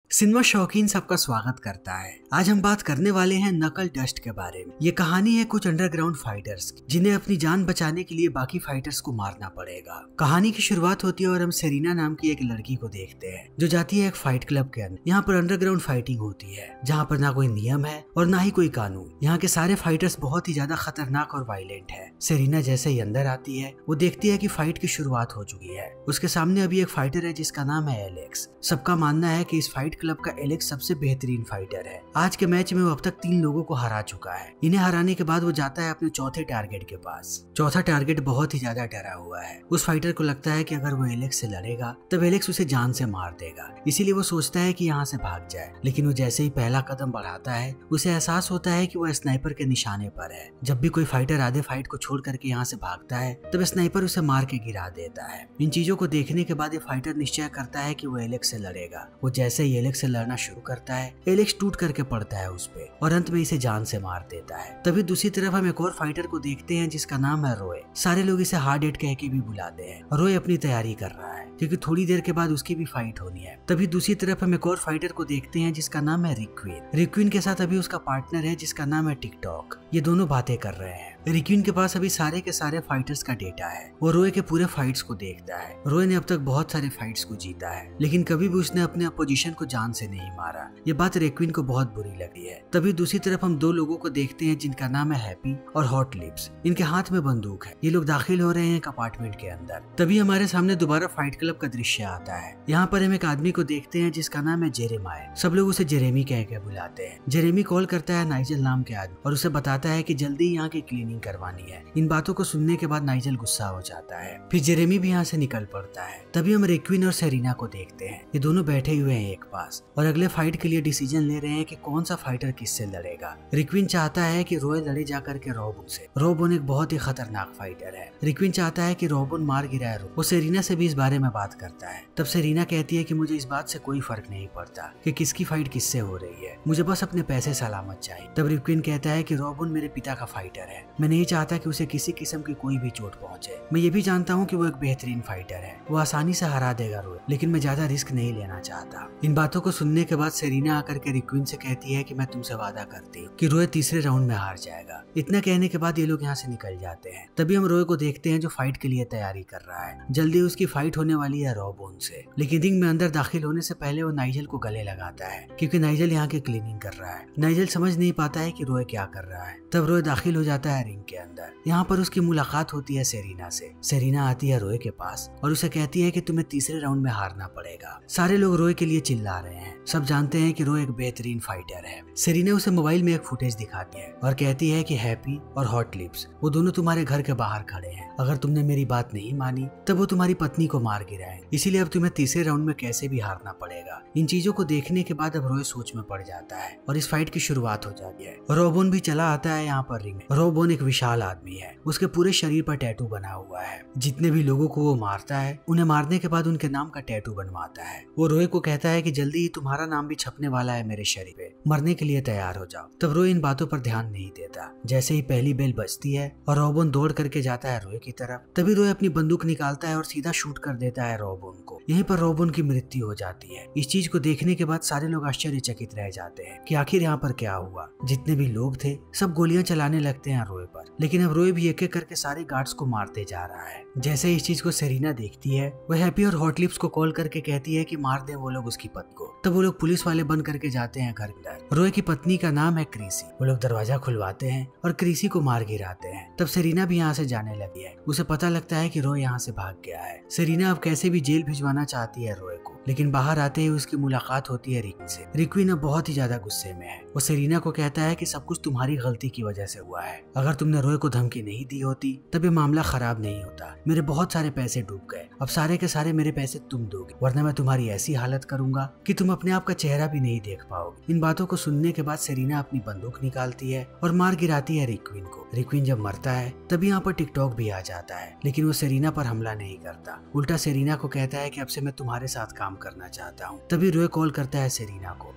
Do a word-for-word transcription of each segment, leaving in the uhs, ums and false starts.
Cinema शौकीन सबका स्वागत करता है। आज हम बात करने वाले हैं नकल डस्ट के बारे में। ये कहानी है कुछ अंडरग्राउंड फाइटर्स की, जिन्हें अपनी जान बचाने के लिए बाकी फाइटर्स को मारना पड़ेगा। कहानी की शुरुआत होती है और हम सेरिना नाम की एक लड़की को देखते हैं जो जाती है एक फाइट क्लब के अंदर। यहाँ पर अंडरग्राउंड फाइटिंग होती है जहाँ पर ना कोई नियम है और ना ही कोई कानून। यहाँ के सारे फाइटर्स बहुत ही ज्यादा खतरनाक और वायलेंट है। सेरिना जैसे ही अंदर आती है वो देखती है कि फाइट की शुरुआत हो चुकी है। उसके सामने अभी एक फाइटर है जिसका नाम है एलेक्स। सबका मानना है कि इस फाइट क्लब का एलेक्स सबसे बेहतरीन फाइटर है। आज के मैच में वो अब तक तीन लोगों को हरा चुका है। इन्हें हराने के बाद वो जाता है अपने चौथे टारगेट के पास। चौथा टारगेट बहुत ही ज्यादा डरा हुआ है। उस फाइटर को लगता है कि अगर वो एलेक्स से लड़ेगा तब एलेक्स उसे जान से मार देगा, इसीलिए वो सोचता है कि यहाँ से भाग जाए। लेकिन वो जैसे ही पहला कदम बढ़ाता है उसे एहसास होता है कि वो स्नाइपर के निशाने पर है। जब भी कोई फाइटर आधे फाइट को छोड़ करके यहाँ से भागता है तब स्नाइपर उसे मार के गिरा देता है। इन चीजों को देखने के बाद ये फाइटर निश्चय करता है कि वो एलेक्स से लड़ेगा। वो जैसे ही एलेक्स से लड़ना शुरू करता है एलेक्स टूट करके पड़ता है उस पे और अंत में इसे जान से मार देता है। तभी दूसरी तरफ हम एक और फाइटर को देखते हैं जिसका नाम है रोय। सारे लोग इसे हार्ड एट कह के भी बुलाते हैं। रोय अपनी तैयारी कर रहा है क्योंकि थोड़ी देर के बाद उसकी भी फाइट होनी है। तभी दूसरी तरफ हम एक और फाइटर को देखते हैं जिसका नाम है रिक्विन। रिक्विन के साथ अभी उसका पार्टनर है जिसका नाम है टिकटॉक। ये दोनों बातें कर रहे हैं। रिक्विन के पास अभी सारे के सारे फाइटर्स का डेटा है। वो रोय के पूरे फाइट्स को देखता है। रोय ने अब तक बहुत सारे फाइट्स को जीता है लेकिन कभी भी उसने अपने अपोजिशन को जान से नहीं मारा। ये बात रिक्विन को बहुत बुरी लगी है। तभी दूसरी तरफ हम दो लोगों को देखते हैं जिनका नाम है हैप्पी और हॉट लिप्स। इनके हाथ में बंदूक है। ये लोग दाखिल हो रहे हैं एक अपार्टमेंट के अंदर। तभी हमारे सामने दोबारा फाइट क्लब का दृश्य आता है। यहाँ पर हम एक आदमी को देखते हैं जिसका नाम है जेरेमाय। सब लोग उसे जेरेमी कह के बुलाते हैं। जेरेमी कॉल करता है नाइजल नाम के आदमी और उसे बताता है कि जल्दी यहाँ की क्लीनिंग करवानी है। इन बातों को सुनने के बाद नाइजल गुस्सा हो जाता है। फिर जेरेमी भी यहाँ से निकल पड़ता है। तभी हम रिक्विन और सेरिना को देखते हैं। ये दोनों बैठे हुए हैं एक पास और अगले फाइट के लिए डिसीजन ले रहे हैं कि कौन सा फाइटर किससे लड़ेगा। रिक्विन चाहता है कि रॉय लड़े जाकर के रॉबन से। रॉबन एक बहुत ही खतरनाक फाइटर है। रिक्विन चाहता है कि रॉबन मार गिराए। वो सेरिना से भी इस बारे में बात करता है। तब सेरिना कहती है कि मुझे इस बात से कोई फर्क नहीं पड़ता कि किसकी फाइट किससे हो रही है, मुझे बस अपने पैसे सलामत चाहिए। तब रिक्विन कहता है कि रॉबन मेरे पिता का फाइटर है। मैं नहीं चाहता कि उसे किसी किस्म की कोई भी चोट पहुंचे। मैं ये भी जानता हूँ कि वो एक बेहतरीन फाइटर है। वो आसानी से हरा देगा रॉय, लेकिन मैं ज्यादा रिस्क नहीं लेना चाहता। इन बातों को सुनने के बाद सेरिना आकर के रिक्विन से कहती है कि मैं तुमसे वादा करती हूँ कि रॉय तीसरे राउंड में हार जाएगा। इतना कहने के बाद ये लोग यहाँ से निकल जाते हैं। तभी हम रॉय को देखते हैं जो फाइट के लिए तैयारी कर रहा है। जल्दी उसकी फाइट होने वाली है रॉबन से। लेकिन रिंग में अंदर दाखिल होने से पहले वो नाइजल को गले लगाता है क्योंकि नाइजल यहाँ की क्लीनिंग कर रहा है। नाइजल समझ नहीं पाता है कि रॉय क्या कर रहा है। तब रॉय दाखिल हो जाता है रिंग के अंदर। यहाँ पर उसकी मुलाकात होती है सेरिना से। सेरिना आती है रॉय के पास और उसे कहती है कि तुम्हें तीसरे राउंड में हारना पड़ेगा। सारे लोग रॉय के लिए चिल्ला रहे हैं। सब जानते हैं कि रॉय एक बेहतरीन फाइटर है। सेरिना उसे मोबाइल में एक फुटेज दिखाती है और कहती है कि हैप्पी और हॉट लिप्स वो दोनों तुम्हारे घर के बाहर खड़े हैं। अगर तुमने मेरी बात नहीं मानी तब वो तुम्हारी पत्नी को मार गिराए, इसीलिए अब तुम्हें तीसरे राउंड में कैसे भी हारना पड़ेगा। इन चीजों को देखने के बाद अब रॉय सोच में पड़ जाता है और इस फाइट की शुरुआत हो जाती है। रॉबन भी चला आता है यहाँ पर रिंग में। रॉबन एक विशाल आदमी है। उसके पूरे शरीर पर टैटू बना हुआ है। जितने भी लोगों को वो मारता है उन्हें मारने के बाद उनके नाम का टैटू बनवाता है। वो रॉय को कहता है कि जल्दी ही तुम्हारा नाम भी छपने वाला है मेरे शरीर पे, मरने के लिए तैयार हो जाओ। तब रॉय इन बातों पर ध्यान नहीं देता। जैसे ही पहली बेल बजती है और रॉबन दौड़ करके जाता है रॉय की तरफ, तभी रॉय अपनी बंदूक निकालता है और सीधा शूट कर देता है रॉबन को। यहीं पर रॉबन की मृत्यु हो जाती है। इस चीज को देखने के बाद सारे लोग आश्चर्यचकित रह जाते हैं कि आखिर यहाँ पर क्या हुआ। जितने भी लोग थे सब गोलियां चलाने लगते हैं रॉय पर, लेकिन अब रॉय भी एक एक करके सारे गार्ड्स को मारते जा रहा है। जैसे इस चीज को सेरिना देखती है वह हैप्पी और हॉट लिप्स को कॉल करके कहती है कि मार दे वो लोग उसकी पत्नी को। तब वो लोग पुलिस वाले बन करके जाते हैं घर अंदर। रॉय की पत्नी का नाम है क्रिसी। वो लोग दरवाजा खुलवाते हैं और क्रिसी को मार गिराते हैं। तब सेरिना भी यहाँ से जाने लगी है। उसे पता लगता है कि रॉय यहाँ से भाग गया है। सेरिना अब कैसे भी जेल भिजवाना चाहती है रॉय को, लेकिन बाहर आते ही उसकी मुलाकात होती है रिक्विन से। रिक्विन अब बहुत ही ज्यादा गुस्से में है। वो सेरिना को कहता है कि सब कुछ तुम्हारी गलती की वजह से हुआ है। अगर तुमने रॉय को धमकी नहीं दी होती तब ये मामला खराब नहीं होता। मेरे बहुत सारे पैसे डूब गए। अब सारे के सारे मेरे पैसे तुम दोगे, वरना मैं तुम्हारी ऐसी हालत करूंगा कि तुम अपने आप का चेहरा भी नहीं देख पाओगे। इन बातों को सुनने के बाद सेरिना अपनी बंदूक निकालती है और मार गिराती है रिक्विन को। रिक्विन जब मरता है तभी यहाँ पर टिकटॉक भी आ जाता है, लेकिन वो सेरिना पर हमला नहीं करता। उल्टा सेरिना को कहता है कि अब से मैं तुम्हारे साथ काम करना चाहता हूँ। तभी रॉय कॉल करता है सेरिना को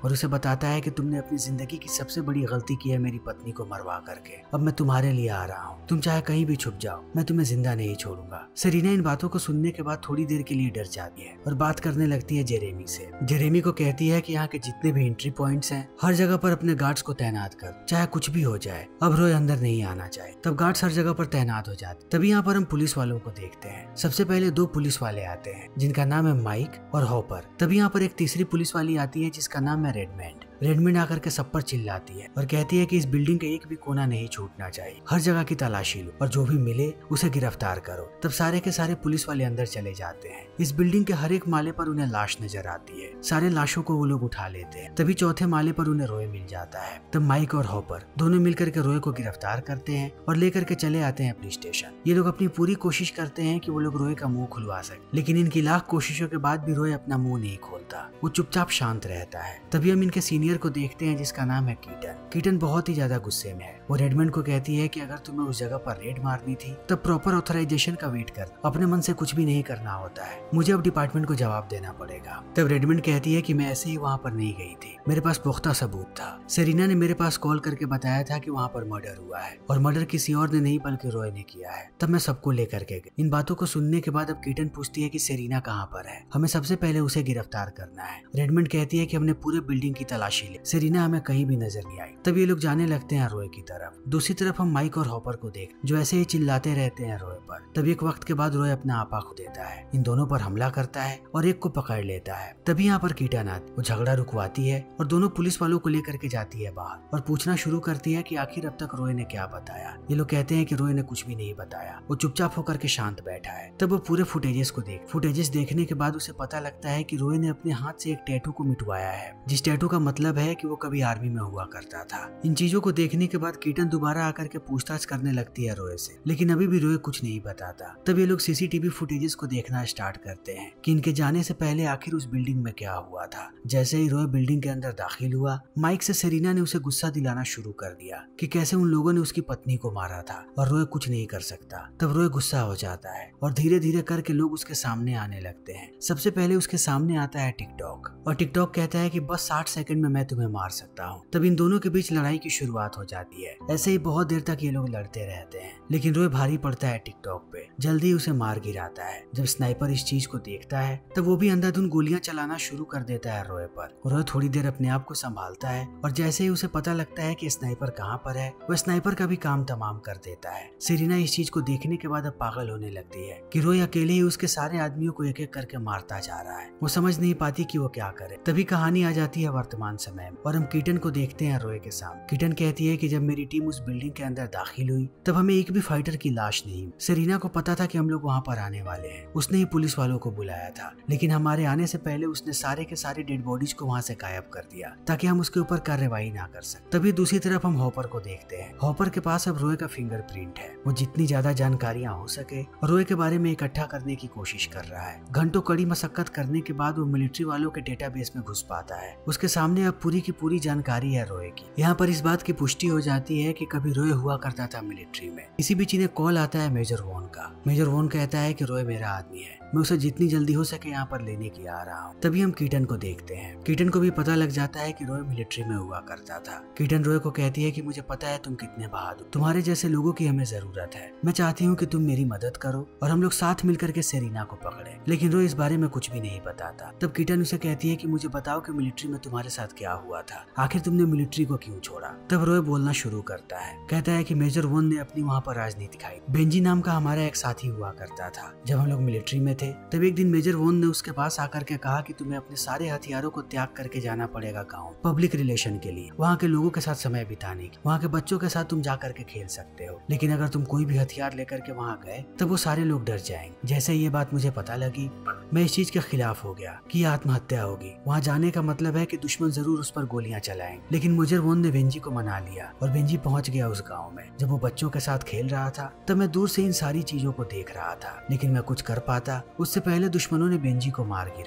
और उसे बताता है कि तुमने अपनी जिंदगी की सबसे बड़ी गलती की है मेरी पत्नी को मरवा करके। अब मैं तुम्हारे लिए आ रहा हूँ, तुम चाहे कहीं भी छुप जाओ, मैं तुम्हें जिंदा नहीं छोड़ूंगा। सेरीना इन बातों को सुनने के बाद थोड़ी देर के लिए डर जाती है और बात करने लगती है जेरेमी से। जेरेमी को कहती है कि यहाँ के जितने भी एंट्री पॉइंट्स हैं, हर जगह पर अपने गार्ड्स को तैनात कर, चाहे कुछ भी हो जाए। अब रॉय अंदर नहीं आना चाहे। तब गार्ड्स हर जगह पर तैनात हो जाते। तभी यहाँ पर हम पुलिस वालों को देखते हैं। सबसे पहले दो पुलिस वाले आते हैं जिनका नाम है माइक और हॉपर। तभी यहाँ पर एक तीसरी पुलिस वाली आती है जिसका नाम है रेडमैंड। रेडमैंड आकर के सब पर चिल्लाती है और कहती है कि इस बिल्डिंग का एक भी कोना नहीं छूटना चाहिए, हर जगह की तलाशी लो और जो भी मिले उसे गिरफ्तार करो। तब सारे के सारे पुलिस वाले अंदर चले जाते हैं। इस बिल्डिंग के हर एक माले पर उन्हें लाश नजर आती है। सारे लाशों को वो लोग उठा लेते हैं। तभी चौथे माले पर उन्हें रॉय मिल जाता है। तब माइक और हॉपर दोनों मिलकर के रॉय को गिरफ्तार करते हैं और लेकर के चले आते हैं पुलिस स्टेशन। ये लोग अपनी पूरी कोशिश करते हैं कि वो लोग रॉय का मुंह खुलवा सके, लेकिन इनकी लाख कोशिशों के बाद भी रॉय अपना मुंह नहीं खोलता। वो चुपचाप शांत रहता है। तभी हम इनके सीनियर को देखते हैं जिसका नाम है कीटन। कीटन बहुत ही ज्यादा गुस्से में है। वो रेडमैंड को कहती है कि अगर तुम्हें उस जगह पर रेड मारनी थी तब प्रॉपर ऑथराइजेशन का वेट कर, अपने मन से कुछ भी नहीं करना होता है। मुझे अब डिपार्टमेंट को जवाब देना पड़ेगा। तब रेडमैंड कहती है कि मैं ऐसे ही वहाँ पर नहीं गई थी, मेरे पास पुख्ता सबूत था। सेरीना ने मेरे पास कॉल करके बताया था कि वहाँ पर मर्डर हुआ है और मर्डर किसी और ने नहीं बल्कि रॉय ने किया है। तब मैं सबको लेकर के गई। इन बातों को सुनने के बाद अब कीटन पूछती है कि सेरीना कहाँ पर है, हमें सबसे पहले उसे गिरफ्तार करना है। रेडमैंड कहती है कि हमने पूरे बिल्डिंग की तलाशी ली, सेरीना हमें कहीं भी नजर नहीं आई। तब ये लोग जाने लगते हैं रॉय की तरफ। दूसरी तरफ हम माइक और हॉपर को देख जो ऐसे ही चिल्लाते रहते हैं रॉय पर। तब एक वक्त के बाद रॉय अपना आपा खो देता है, इन दोनों पर हमला करता है और एक को पकड़ लेता है। तभी यहाँ पर कीटानाथ वो झगड़ा रुकवाती है और दोनों पुलिस वालों को लेकर के जाती है बाहर और पूछना शुरू करती है कि आखिर अब तक रॉय ने क्या बताया। ये लोग कहते हैं कि रॉय ने कुछ भी नहीं बताया, वो चुपचाप होकर के शांत बैठा है। तब वो पूरे फुटेजेस को देख फुटेजेस देखने के बाद उसे पता लगता है कि रॉय ने अपने हाथ से एक टैटू को मिटवाया है, जिस टैटू का मतलब है कि वो कभी आर्मी में हुआ करता था। इन चीजों को देखने के बाद कीटन दोबारा आकर के पूछताछ करने लगती है रॉय से, लेकिन अभी भी रॉय कुछ नहीं बताता। तब ये लोग सीसीटीवी फुटेजेस को देखना स्टार्ट करते हैं कि इनके जाने से पहले आखिर उस बिल्डिंग में क्या हुआ था। जैसे ही रॉय बिल्डिंग के अंदर दाखिल हुआ, माइक से सेरीना ने उसे गुस्सा दिलाना शुरू कर दिया कि कैसे उन लोगों ने उसकी पत्नी को मारा था और रॉय कुछ नहीं कर सकता। तब रॉय गुस्सा हो जाता है और धीरे धीरे करके लोग उसके सामने आने लगते हैं। सबसे पहले उसके सामने आता है टिकटॉक और टिकटॉक कहता है कि बस साठ सेकंड में मैं तुम्हें मार सकता हूँ। तब इन दोनों के बीच लड़ाई की शुरुआत हो जाती है। ऐसे ही बहुत देर तक ये लोग लड़ते रहते हैं, लेकिन रॉय भारी पड़ता है टिकटॉक पे, जल्दी उसे मार गिराता है। जब स्नाइपर इस चीज को देखता है तब वो भी अंधाधुंध गोलियां चलाना शुरू कर देता है रॉय पर। रॉय थोड़ी देर अपने आप को संभालता है और जैसे ही उसे पता लगता है कि स्नाइपर कहाँ पर है, वह स्नाइपर का भी काम तमाम कर देता है। सेरीना इस चीज को देखने के बाद अब पागल होने लगती है कि रॉय अकेले ही उसके सारे आदमियों को एक एक करके मारता जा रहा है। वो समझ नहीं पाती कि वो क्या करे। तभी कहानी आ जाती है वर्तमान समय में और हम कीटन को देखते हैं रॉय के सामने। कीटन कहती है कि जब मेरी टीम उस बिल्डिंग के अंदर दाखिल हुई तब हमें एक भी फाइटर की लाश नहीं। सेरीना को पता था कि हम लोग वहाँ पर आने वाले हैं, उसने ही पुलिस वालों को बुलाया था, लेकिन हमारे आने से पहले उसने सारे के सारे डेड बॉडीज को वहाँ से गायब कर दिया ताकि हम उसके ऊपर कार्रवाई ना कर सके। तभी दूसरी तरफ हम हॉपर को देखते हैं। हॉपर के पास अब रॉय का फिंगरप्रिंट है। वो जितनी ज्यादा जानकारियां हो सके रॉय के बारे में इकट्ठा करने की कोशिश कर रहा है। घंटों कड़ी मशक्कत करने के बाद वो मिलिट्री वालों के डेटाबेस में घुस पाता है। उसके सामने अब पूरी की पूरी जानकारी है रॉय की। यहाँ पर इस बात की पुष्टि हो जाती है कि कभी रॉय हुआ करता था मिलिट्री में। इसी बीच इन्हें कॉल आता है मेजर वॉन का। मेजर वॉन कहता है कि रॉय मेरा आदमी है, मैं उसे जितनी जल्दी हो सके यहाँ पर लेने की आ रहा हूँ। तभी हम कीटन को देखते हैं। कीटन को भी पता लग जाता है कि रॉय मिलिट्री में हुआ करता था। कीटन रॉय को कहती है कि मुझे पता है तुम कितने बहादुर, तुम्हारे जैसे लोगों की हमें जरूरत है। मैं चाहती हूँ कि तुम मेरी मदद करो और हम लोग साथ मिलकर के सेरीना को पकड़े। लेकिन रॉय इस बारे में कुछ भी नहीं बताता। तब कीटन उसे कहती है कि मुझे बताओ कि मिलिट्री में तुम्हारे साथ क्या हुआ था, आखिर तुमने मिलिट्री को क्यों छोड़ा। तब रॉय बोलना शुरू करता है, कहता है कि मेजर वॉन ने अपनी वहाँ पर राजनीति खाई। बेंजी नाम का हमारा एक साथी हुआ करता था। जब हम लोग मिलिट्री में थे तब एक दिन मेजर वॉन ने उसके पास आकर के कहा कि तुम्हें अपने सारे हथियारों को त्याग करके जाना पड़ेगा गाँव, पब्लिक रिलेशन के लिए, वहाँ के लोगों के साथ समय बिताने की, वहाँ के बच्चों के साथ तुम जा करके खेल सकते हो। लेकिन अगर तुम कोई भी हथियार लेकर के वहाँ गए तब वो सारे लोग डर जाएंगे। जैसे ये बात मुझे पता लगी मैं इस चीज के खिलाफ हो गया कि आत्महत्या होगी। वहाँ जाने का मतलब है कि दुश्मन जरूर उस पर गोलियां चलाएंगे। लेकिन मेजर वॉन ने बेंजी को मना लिया और बेंजी पहुंच गया उस गांव में। जब वो बच्चों के साथ खेल रहा था तब मैं दूर से इन सारी चीजों को देख रहा था, लेकिन मैं कुछ कर पाता उससे पहले दुश्मनों ने बेंजी को मार गिराया।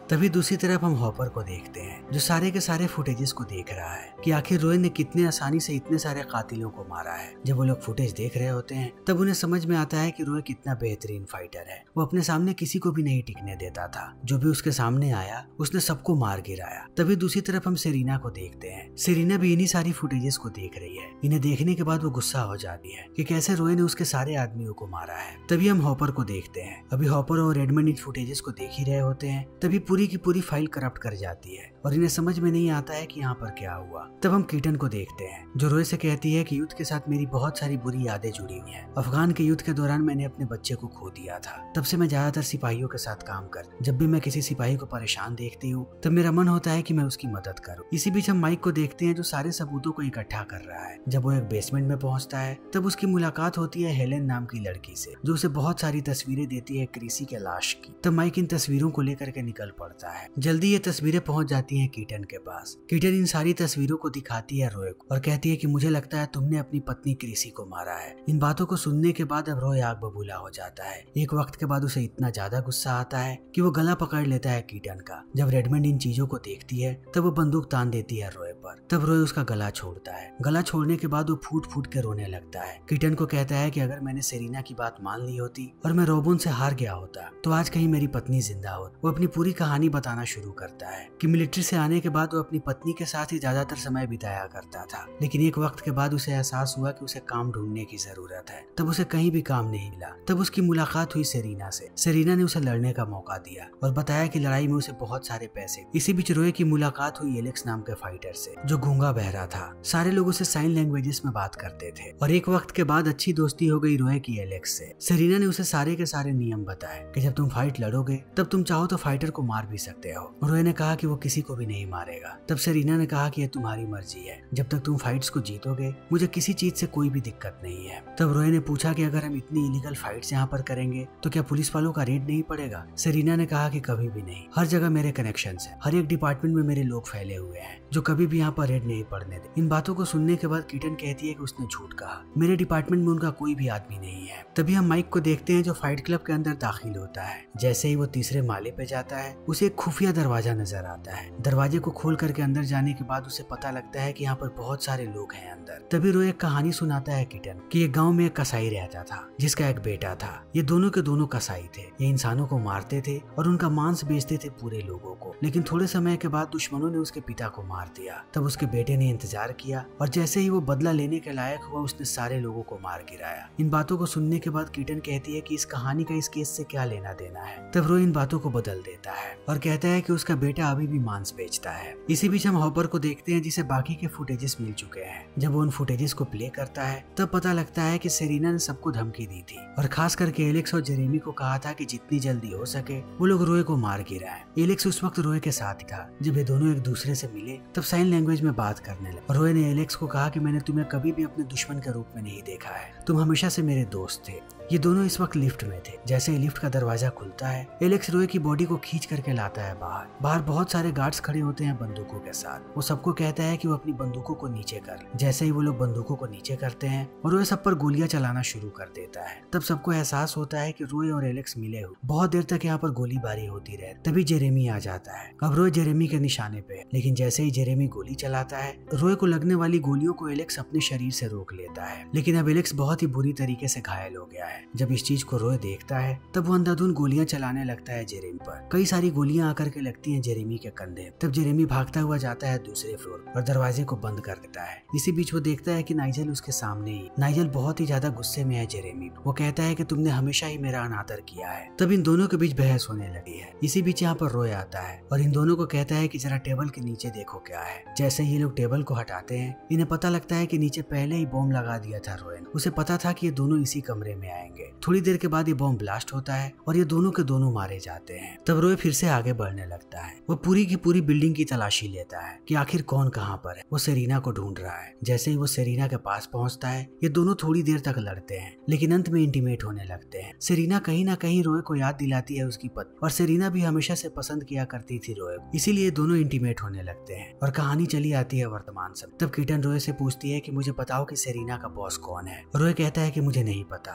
तभी दूसरी तरफ हम हॉपर को देखते हैं जो सारे के सारे फुटेजेस को देख रहा है कि आखिर रोय ने कितने आसानी से इतने सारे कातिलों को मारा है। जब वो लोग फुटेज देख रहे होते हैं तब उन्हें समझ में आता है कि रोय कितना बेहतरीन फाइटर है। वो अपने सामने किसी को भी नहीं टिकने देता था, जो भी उसके सामने आया उसने सबको मार गिराया। तभी दूसरी तरफ हम सेरीना को देखते हैं। सेरीना भी इन्हीं सारी फुटेजेस को देख रही है। इन्हें देखने के बाद वो गुस्सा हो जाती है कि कैसे रोय ने उसके सारे आदमियों को मारा है। तभी हम हॉपर को देखते हैं। अभी हॉपर और रेडमंड इन फुटेजेस को देख ही रहे होते हैं, तभी पूरी की पूरी फाइल करप्ट कर जाती है और इन्हें समझ में नहीं आता है कि यहाँ पर क्या हुआ। तब हम कीटन को देखते हैं जो रोय से कहती है कि युद्ध के साथ मेरी बहुत सारी बुरी यादें जुड़ी हुई हैं। अफगान के युद्ध के दौरान मैंने अपने बच्चे को खो दिया था। तब से मैं ज्यादातर सिपाहियों के साथ काम कर जब भी मैं किसी सिपाही को परेशान देखती हूँ तब मेरा मन होता है कि मैं उसकी मदद करूँ। इसी बीच हम माइक को देखते हैं जो सारे सबूतों को इकट्ठा कर रहा है। जब वो एक बेसमेंट में पहुंचता है तब उसकी मुलाकात होती है हेलेन नाम की लड़की से, जो उसे बहुत सारी तस्वीरें देती है क्रिसी के लाश की। तब माइक इन तस्वीरों को लेकर के निकल पड़ता है। जल्दी ये तस्वीरें पहुंच जाती हैं कीटन के पास। कीटन इन सारी तस्वीरों को दिखाती है रोय को और कहती है कि मुझे लगता है तुमने अपनी पत्नी क्रिसी को मारा है। इन बातों को सुनने के बाद अब रोय आग बबूला हो जाता है। एक वक्त के बाद उसे इतना ज्यादा गुस्सा आता है कि वो गला पकड़ लेता है कीटन का। जब रेडमंड इन चीजों को देखती है तब वो बंदूक तान देती है रोय पर। तब रोय उसका गला छोड़ता है। गला छोड़ने के बाद वो फूट फूट के रोने लगता है। कीटन को कहता है कि अगर मैंने सेरीना की बात मान ली होती और मैं रोबोन से हार गया होता तो आज कहीं मेरी पत्नी जिंदा होती। वो अपनी पूरी कहानी बताना शुरू करता है कि मिलिट्री से आने के बाद वो अपनी पत्नी के साथ ही ज्यादातर समय बिताया करता था, लेकिन एक वक्त के बाद उसे एहसास हुआ कि उसे काम ढूंढने की जरूरत है। तब उसे कहीं भी काम नहीं मिला। तब उसकी मुलाकात हुई सेरीना से। सेरीना ने उसे लड़ने का मौका दिया और बताया कि लड़ाई में उसे बहुत सारे पैसे। इसी बीच रोय की मुलाकात हुई एलेक्स नाम के फाइटर से जो गूंगा बहरा था। सारे लोग उसे साइन लैंग्वेजेस में बात करते थे और एक वक्त के बाद अच्छी दोस्ती हो गई रोय की एलेक्स से। सेरीना ने उसे सारे के सारे नियम बताए कि जब तुम फाइट लड़ोगे तब तुम चाहो तो फाइटर को मार भी सकते हो। रोय ने कहा कि वो किसी को भी नहीं मारेगा। तब सेरीना ने कहा कि यह तुम्हारी मर्जी है, जब तक तुम फाइट्स को जीतोगे मुझे किसी चीज से कोई भी दिक्कत नहीं है। तब रोय ने पूछा कि अगर हम इतनी इलीगल फाइट्स यहाँ पर करेंगे तो क्या पुलिस वालों का रेड नहीं पड़ेगा? सेरीना ने कहा कि कभी भी नहीं। हर जगह मेरे कनेक्शंस हैं, हर एक डिपार्टमेंट में मेरे लोग फैले हुए हैं जो कभी भी यहाँ पर रेड नहीं पड़ने दे। इन बातों को सुनने के बाद कीटन कहती है कि उसने झूठ कहा, मेरे डिपार्टमेंट में उनका कोई भी आदमी नहीं है। तभी हम माइक को देखते हैं जो फाइट क्लब के अंदर दाखिल होता है। जैसे ही वो तीसरे माले पे जाता है उसे एक खुफिया दरवाजा नजर आता है। दरवाजे को खोल करके अंदर जाने के बाद उसे पता लगता है कि यहाँ पर बहुत सारे लोग हैं अंदर। तभी रोय एक कहानी सुनाता है कीटन कि एक गांव में एक कसाई रहता था जिसका एक बेटा था। ये दोनों के दोनों कसाई थे। ये इंसानों को मारते थे और उनका मांस बेचते थे पूरे लोगों को, लेकिन थोड़े समय के बाद दुश्मनों ने उसके पिता को मार दिया। तब उसके बेटे ने इंतजार किया और जैसे ही वो बदला लेने के लायक हुआ उसने सारे लोगों को मार गिराया। इन बातों को सुनने के बाद कीटन कहती है कि इस कहानी का इस केस से क्या लेना देना है। तब रोय इन बातों को बदल देता है और कहता है कि उसका बेटा अभी भी मांस बेचता है। इसी बीच हम हॉपर को देखते हैं जिसे बाकी के फुटेजेस मिल चुके हैं। जब वो उन फुटेजेस को प्ले करता है तब पता लगता है कि सेरीना ने सबको धमकी दी थी और खास करके एलेक्स और जेरेमी को कहा था कि जितनी जल्दी हो सके वो लोग रोय को मार गिराएं। एलेक्स उस वक्त रोय के साथ था। जब ये दोनों एक दूसरे से मिले तब साइन लैंग्वेज में बात करने लगे। रोय ने एलेक्स को कहा कि मैंने तुम्हें कभी भी अपने दुश्मन के रूप में नहीं देखा है, तुम हमेशा से मेरे दोस्त थे। ये दोनों इस वक्त लिफ्ट में थे। जैसे ही लिफ्ट का दरवाजा खुलता है एलेक्स रोय की बॉडी को खींच करके लाता है बाहर। बाहर बहुत सारे गार्ड्स खड़े होते हैं बंदूकों के साथ। वो सबको कहता है कि वो अपनी बंदूकों को नीचे कर। जैसे ही वो लोग बंदूकों को नीचे करते हैं और रोय सब पर गोलियां चलाना शुरू कर देता है। तब सबको एहसास होता है कि रोय और एलेक्स मिले हुए। बहुत देर तक यहाँ पर गोलीबारी होती रहे। तभी जेरेमी आ जाता है। अब रोय जेरेमी के निशाने पे, लेकिन जैसे ही जेरेमी गोली चलाता है रोय को लगने वाली गोलियों को एलेक्स अपने शरीर से रोक लेता है। लेकिन अब एलेक्स बहुत ही बुरी तरीके से घायल हो गया है। जब इस चीज को रोय देखता है तब वो अंधाधुंध गोलियां चलाने लगता है जेरेमी पर। कई सारी गोलियां आकर के लगती हैं जेरेमी के कंधे। तब जेरेमी भागता हुआ जाता है दूसरे फ्लोर और दरवाजे को बंद कर देता है। इसी बीच वो देखता है कि नाइजेल उसके सामने ही। नाइजेल बहुत ही ज्यादा गुस्से में है जेरेमी। वो कहता है कि तुमने हमेशा ही मेरा अनादर किया है। तब इन दोनों के बीच बहस होने लगी है। इसी बीच यहाँ पर रोय आता है और इन दोनों को कहता है कि जरा टेबल के नीचे देखो क्या है। जैसे ही ये लोग टेबल को हटाते हैं इन्हें पता लगता है कि नीचे पहले ही बॉम्ब लगा दिया था रोय ने। उसे पता था कि ये दोनों इसी कमरे में आएंगे। थोड़ी देर के बाद ये बॉम्ब ब्लास्ट होता है और ये दोनों के दोनों मारे जाते हैं। तब रोय फिर से आगे बढ़ने लगता है। वो पूरी की पूरी बिल्डिंग की तलाशी लेता है कि आखिर कौन कहाँ पर है। वो सेरीना को ढूंढ रहा है। जैसे ही वो सेरीना के पास पहुंचता है ये दोनों थोड़ी देर तक लड़ते हैं, लेकिन अंत में इंटीमेट होने लगते हैं। सेरीना कहीं ना कहीं रोय को याद दिलाती है उसकी पत्नी, और सेरीना भी हमेशा से पसंद किया करती थी रोय को, इसीलिए दोनों इंटीमेट होने लगते हैं और कहानी चली आती है वर्तमान समय। तब कीटन रोय से पूछती है कि मुझे बताओ कि सेरीना का बॉस कौन है। रोय कहता है कि मुझे नहीं पता, मैं इतना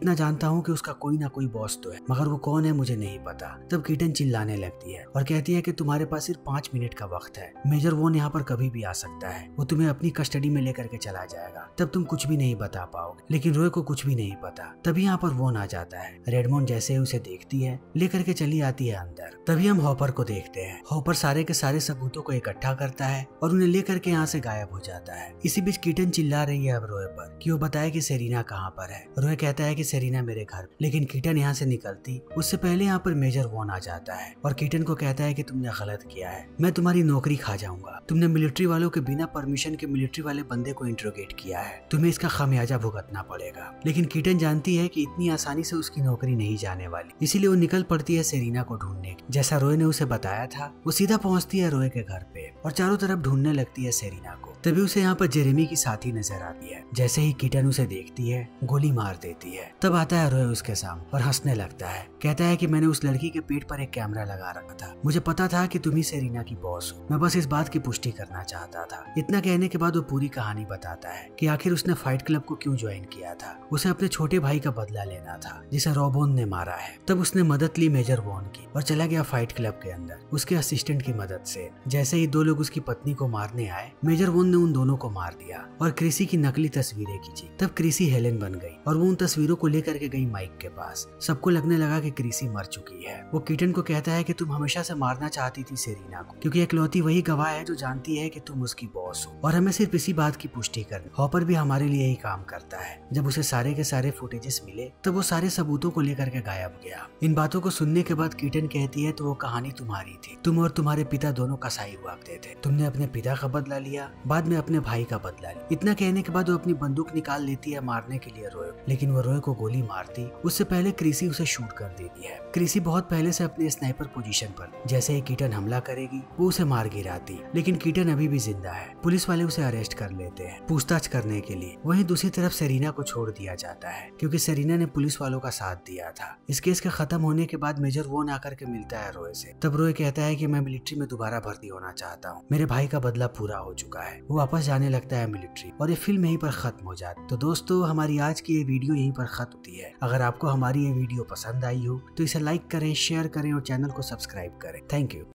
इतना जानता हूँ कि उसका कोई ना कोई बॉस तो है, मगर वो कौन है मुझे नहीं पता। तब कीटन चिल्लाने लगती है और कहती है कि तुम्हारे पास सिर्फ पाँच मिनट का वक्त है। मेजर वोन यहाँ पर कभी भी आ सकता है, वो तुम्हें अपनी कस्टडी में लेकर के चला जाएगा, तब तुम कुछ भी नहीं बता पाओगे। लेकिन रोय को कुछ भी नहीं पता। तभी यहाँ पर वोन आ जाता है। रेडमोंड जैसे ही उसे देखती है लेकर के चली आती है अंदर। तभी हम हॉपर को देखते हैं। हॉपर सारे के सारे सबूतों को इकट्ठा करता है और उन्हें लेकर के यहाँ से गायब हो जाता है। इसी बीच कीटन चिल्ला रही है अब रोय पर कि वो बताए कि सेरीना कहाँ पर है। रोय कहता है कि सेरीना मेरे घर, लेकिन कीटन यहाँ से निकलती उससे पहले यहाँ पर मेजर वोन आ जाता है और कीटन को कहता है कि तुमने गलत किया है, मैं तुम्हारी नौकरी खा जाऊंगा। तुमने मिलिट्री वालों के बिना परमिशन के मिलिट्री वाले बंदे को इंट्रोगेट किया है, तुम्हें इसका खामियाजा भुगतना पड़ेगा। लेकिन कीटन जानती है कि इतनी आसानी से उसकी नौकरी नहीं जाने वाली, इसीलिए वो निकल पड़ती है सेरीना को ढूंढने। जैसा रोय ने उसे बताया था वो सीधा पहुंचती है रोय के घर पे और चारों तरफ ढूंढने लगती है सेरीना को। तभी उसे यहाँ पर जेरेमी की साथी नजर आती है। जैसे ही कीटन उसे देखती है गोली मार देती है। तब आता है रोय उसके सामने और हंसने लगता है। कहता है कि मैंने उस लड़की के पेट पर एक कैमरा लगा रखा था, मुझे पता था कि तुम ही सेरीना की बॉस हो, मैं बस इस बात की पुष्टि करना चाहता था। इतना कहने के बाद वो पूरी कहानी बताता है कि आखिर उसने फाइट क्लब को क्यों ज्वाइन किया था। उसे अपने छोटे भाई का बदला लेना था जिसे रॉबोन ने मारा है। तब उसने मदद ली मेजर वोन की और चला गया फाइट क्लब के अंदर उसके असिस्टेंट की मदद से। जैसे ही दो लोग उसकी पत्नी को मारने आए, मेजर वोन ने उन दोनों को मार दिया और क्रिसी की नकली तस्वीरें खींची। तब क्रिसी हेलेन बन गई और वो उन तस्वीरों को लेकर के गई माइक के पास। सबको लगने लगा कि क्रिसी मर चुकी है। वो कीटन को कहता है कि तुम हमेशा से मारना चाहती थी सेरीना को, क्योंकि इकलौती वही गवाह है जो जानती है कि तुम उसकी बॉस हो और हमें सिर्फ इसी बात की पुष्टि करनी। हॉपर भी हमारे लिए यही काम करता है। जब उसे सारे के सारे फुटेजेस मिले तब वो सारे सबूतों को लेकर के गायब हो गया। इन बातों को सुनने के बाद कीटन कहती है तो वो कहानी तुम्हारी थी, तुम और तुम्हारे पिता दोनों कसाई हुआ करते थे। तुमने अपने पिता का बदला लिया, बाद में अपने भाई का बदला लिया। इतना कहने के बाद वो अपनी बंदूक निकाल लेती है मारने के लिए रोय, लेकिन वो रोय को गोली मारती उससे पहले क्रिसी उसे शूट कर देती है। क्रिसी बहुत पहले से अपने स्नाइपर पोजीशन पर, जैसे ही कीटन हमला करेगी वो उसे मार गिराती, लेकिन कीटन अभी भी जिंदा है। पुलिस वाले उसे अरेस्ट कर लेते हैं पूछताछ करने के लिए। वहीं दूसरी तरफ सेरीना को छोड़ दिया जाता है क्योंकि सेरीना ने पुलिस वालों का साथ दिया था। इस केस के खत्म होने के बाद मेजर वोन आकर के मिलता है रोय से। तब रोय कहता है कि मैं मिलिट्री में दोबारा भर्ती होना चाहता हूँ, मेरे भाई का बदला पूरा हो चुका है। वो वापस जाने लगता है मिलिट्री और ये फिल्म यहीं पर खत्म हो जाती। तो दोस्तों हमारी आज की ये वीडियो यहीं पर खत्म होती है। अगर आपको हमारी ये वीडियो पसंद आई हो तो इसे लाइक करें, शेयर करें और चैनल को सब्सक्राइब करें। Thank you.